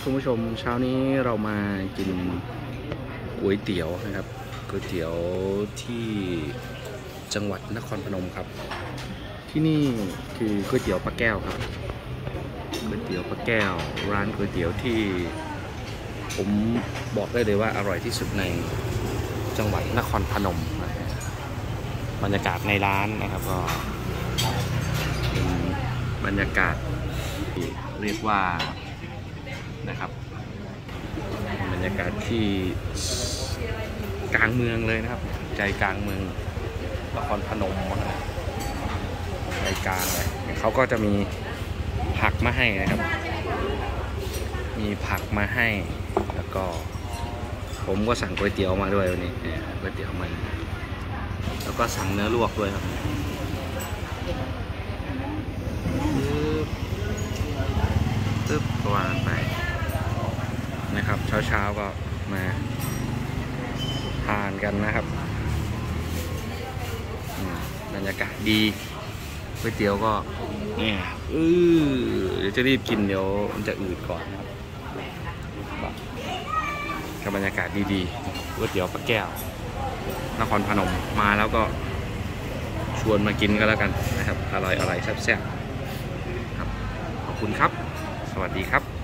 คุณผู้ชมเช้านี้เรามากินก๋วยเตี๋ยวนะครับก๋วยเตี๋ยวที่จังหวัดนครพนมครับที่นี่คือก๋วยเตี๋ยวป้าแก้วครับก๋วยเตี๋ยวป้าแก้วร้านก๋วยเตี๋ยวที่ผมบอกได้เลยว่าอร่อยที่สุดในจังหวัดนครพนมบรรยากาศในร้านนะครับก็เป็นบรรยากาศที่เรียกว่านะครับบรรยากาศที่กลางเมืองเลยนะครับใจกลางเมืองนครพนมนะใจกลางเลยเขาก็จะมีผักมาให้นะครับมีผักมาให้แล้วก็ผมก็สั่งก๋วยเตี๋ยวมาด้วยวันนี้ก๋วยเตี๋ยวมาแล้วก็สั่งเนื้อลวกด้วยครับตึ๊บวางไปนะครับเช้าก็มาทานกันนะครับบรรยากาศดีก๋วยเตี๋ยวก็เนี่ยเดี๋ยวจะรีบกินเดี๋ยวมันจะอืดก่อนนะครับกับบรรยากาศดีๆก๋วยเตี๋ยวป้าแก้วนครพนมมาแล้วก็ชวนมากินก็แล้วกันนะครับอร่อยแซ่บๆครับขอบคุณครับสวัสดีครับ